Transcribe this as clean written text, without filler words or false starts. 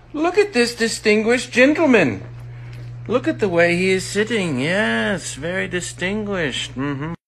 Look at this distinguished gentleman. Look at the way he is sitting. Yes, very distinguished.